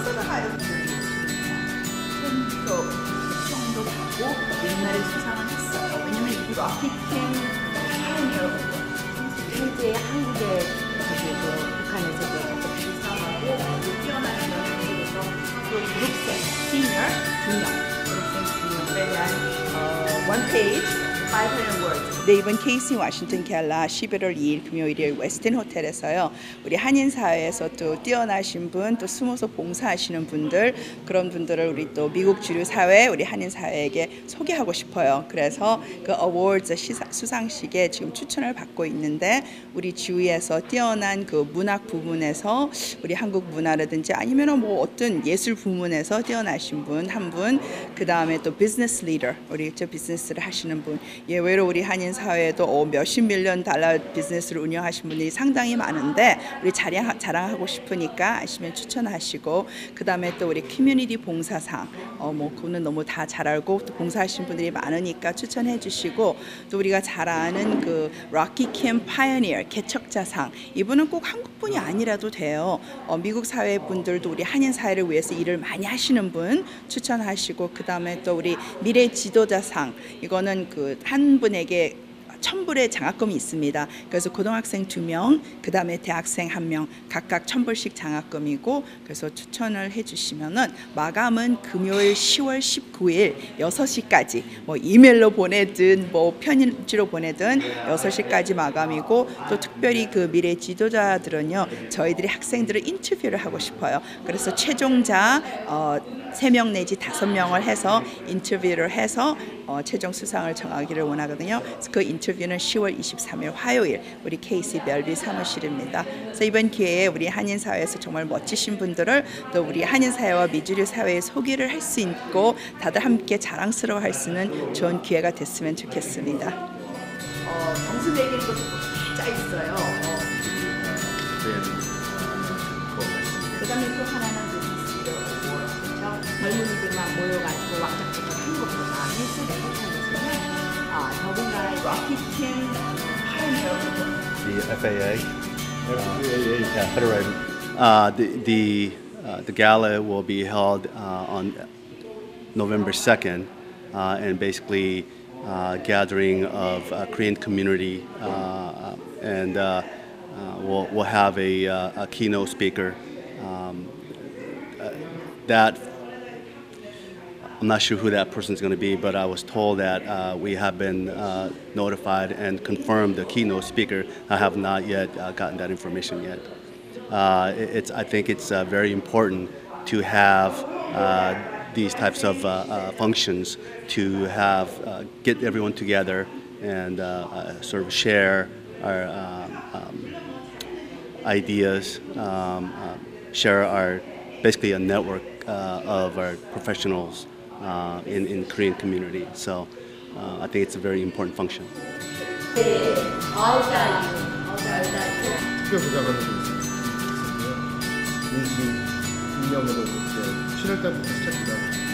벌써도 하이어들이 정도 가고 옛날에 수상을 했어요. 왜냐면 이 럭키킹 파이어니어고 현재 한국의 북한에서 계속 수상하고 뛰어난 연예인으로서 또 그룹생 시니어 2명 그룹생 2명에 대한 원 페이지 500 words. 네, 이번 KC 워싱턴 갤라 11월 2일 금요일에 웨스틴 호텔에서요. 우리 한인 사회에서 또 뛰어나신 분, 또 숨어서 봉사하시는 분들, 그런 분들을 우리 또 미국 주류 사회, 우리 한인 사회에게 소개하고 싶어요. 그래서 그 어워드 수상식에 지금 추천을 받고 있는데 우리 주위에서 뛰어난 그 문학 부문에서 우리 한국 문화라든지 아니면 뭐 어떤 예술 부문에서 뛰어나신 분 한 분, 그 다음에 또 비즈니스 리더, 우리 저 비즈니스를 하시는 분, 예외로 우리 한인 사회에도 몇십 밀리언 달러 비즈니스를 운영하신 분들이 상당히 많은데 우리 자랑하고 싶으니까 아시면 추천하시고, 그 다음에 또 우리 커뮤니티 봉사상 뭐 그거는 너무 다 잘 알고 또 봉사하신 분들이 많으니까 추천해 주시고, 또 우리가 잘 아는 그 럭키 킴 파이어니어 개척자상, 이분은 꼭 한국 분이 아니라도 돼요. 미국 사회 분들도 우리 한인 사회를 위해서 일을 많이 하시는 분 추천하시고, 그 다음에 또 우리 미래 지도자상, 이거는 그 한 분에게 1,000불의 장학금이 있습니다. 그래서 고등학생 2명, 그 다음에 대학생 1명, 각각 1,000불씩 장학금이고, 그래서 추천을 해주시면은 마감은 금요일 10월 19일 6시까지, 뭐 이메일로 보내든 뭐 편지로 보내든 6시까지 마감이고, 또 특별히 그 미래 지도자들은요, 저희들이 학생들을 인터뷰를 하고 싶어요. 그래서 최종자 3명 내지 5명을 해서 인터뷰를 해서 최종 수상을 정하기를 원하거든요. 그 인터뷰는 10월 23일 화요일 우리 KC 멜비 사무실입니다. 그래서 이번 기회에 우리 한인 사회에서 정말 멋지신 분들을 또 우리 한인 사회와 미주류 사회에 소개를 할 수 있고 다들 함께 자랑스러워할 수 있는 좋은 기회가 됐으면 좋겠습니다. 점수 매기는 것도 짜 있어요. 그다음에 또 하나는 젊은이들만 모여가지고 왕작품을 한 것보다 일수를 못하는 더군다나 럭키킹 파이어니어 The FAA. Yeah, Federal. The gala will be held on November 2nd, and basically gathering of Korean community, and we'll have a keynote speaker. That I'm not sure who that person is going to be, but I was told that we have been notified and confirmed the keynote speaker. I have not yet gotten that information yet. I think it's very important to have these types of functions to have get everyone together and sort of share our ideas, share our basically a network of our professionals in Korean community. So I think it's a very important function. 인명으로 7월 달부터 시작이다.